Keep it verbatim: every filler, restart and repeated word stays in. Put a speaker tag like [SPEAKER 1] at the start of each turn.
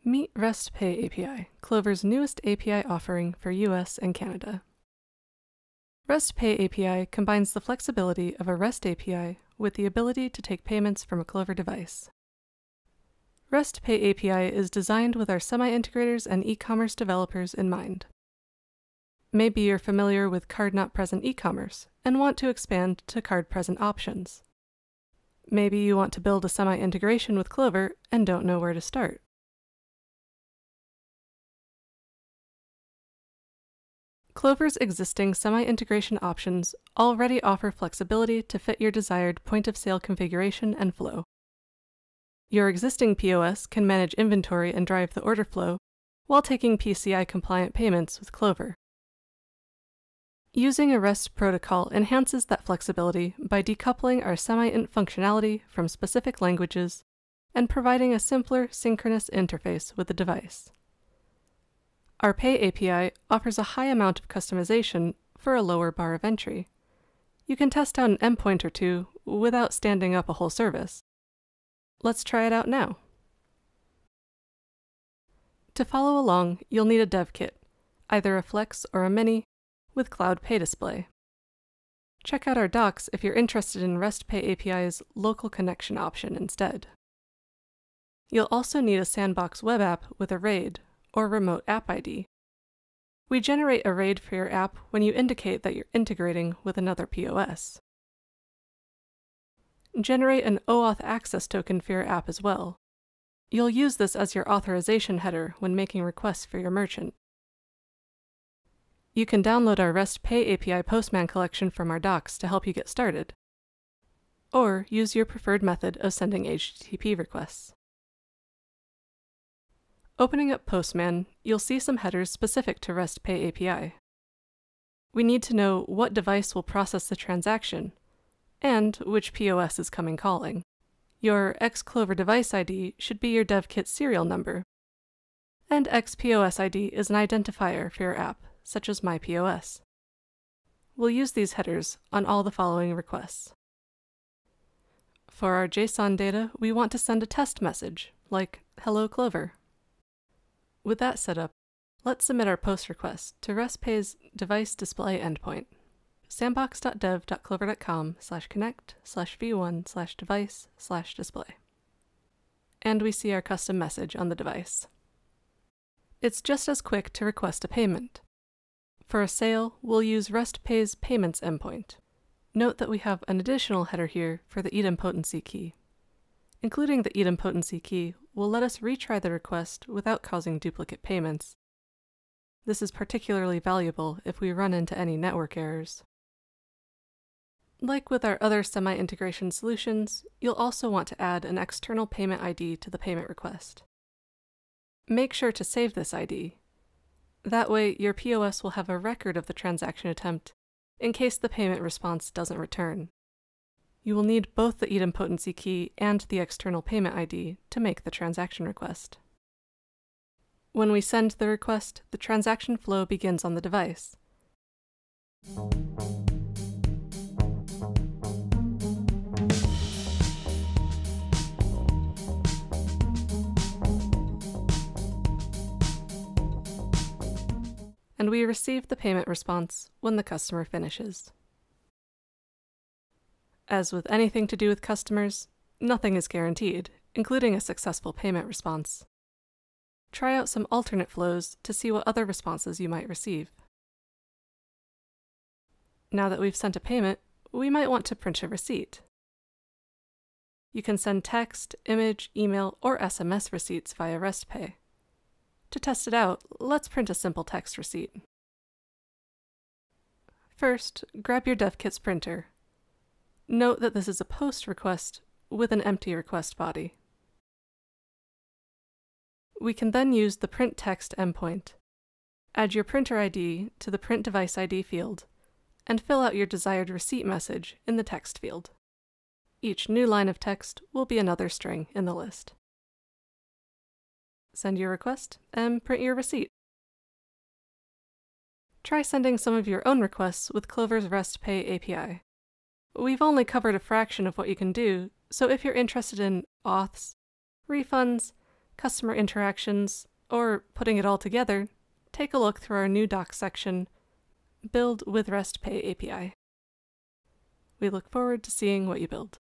[SPEAKER 1] Meet REST-Pay A P I, Clover's newest A P I offering for U S and Canada. REST-Pay A P I combines the flexibility of a REST A P I with the ability to take payments from a Clover device. REST-Pay A P I is designed with our semi-integrators and e-commerce developers in mind. Maybe you're familiar with card-not-present e-commerce and want to expand to card-present options. Maybe you want to build a semi-integration with Clover and don't know where to start. Clover's existing semi-integration options already offer flexibility to fit your desired point-of-sale configuration and flow. Your existing P O S can manage inventory and drive the order flow while taking P C I-compliant payments with Clover. Using a REST protocol enhances that flexibility by decoupling our semi-int functionality from specific languages and providing a simpler synchronous interface with the device. Our Pay A P I offers a high amount of customization for a lower bar of entry. You can test out an endpoint or two without standing up a whole service. Let's try it out now. To follow along, you'll need a dev kit, either a Flex or a Mini, with Cloud Pay display. Check out our docs if you're interested in REST-Pay A P I's local connection option instead. You'll also need a sandbox web app with a RAID, or remote app I D. We generate a RAID for your app when you indicate that you're integrating with another P O S. Generate an OAuth access token for your app as well. You'll use this as your authorization header when making requests for your merchant. You can download our REST-Pay A P I Postman collection from our docs to help you get started, or use your preferred method of sending H T T P requests. Opening up Postman, you'll see some headers specific to REST-Pay A P I. We need to know what device will process the transaction, and which P O S is coming calling. Your X-Clover device I D should be your dev kit serial number, and X P O S I D is an identifier for your app, such as My P O S. We'll use these headers on all the following requests. For our JSON data, we want to send a test message, like Hello Clover. With that set up, let's submit our post request to REST-Pay's device display endpoint, sandbox.dev.clover.com slash connect slash v1 slash device slash display. And we see our custom message on the device. It's just as quick to request a payment. For a sale, we'll use REST-Pay's payments endpoint. Note that we have an additional header here for the idempotency key. Including the idempotency key will let us retry the request without causing duplicate payments. This is particularly valuable if we run into any network errors. Like with our other semi-integration solutions, you'll also want to add an external payment I D to the payment request. Make sure to save this I D. That way, your P O S will have a record of the transaction attempt in case the payment response doesn't return. You will need both the idempotency key and the external payment I D to make the transaction request. When we send the request, the transaction flow begins on the device. And we receive the payment response when the customer finishes. As with anything to do with customers, nothing is guaranteed, including a successful payment response. Try out some alternate flows to see what other responses you might receive. Now that we've sent a payment, we might want to print a receipt. You can send text, image, email, or S M S receipts via REST-Pay. To test it out, let's print a simple text receipt. First, grab your dev kit's printer. Note that this is a post request with an empty request body. We can then use the print text endpoint. Add your printer I D to the print device I D field, and fill out your desired receipt message in the text field. Each new line of text will be another string in the list. Send your request and print your receipt. Try sending some of your own requests with Clover's REST-Pay A P I. We've only covered a fraction of what you can do, so if you're interested in auths, refunds, customer interactions, or putting it all together, take a look through our new Docs section, Build with REST Pay A P I. We look forward to seeing what you build.